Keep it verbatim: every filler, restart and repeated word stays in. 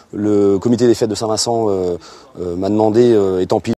le comité des fêtes de Saint-Vincent euh, euh, m'a demandé, euh, étant pile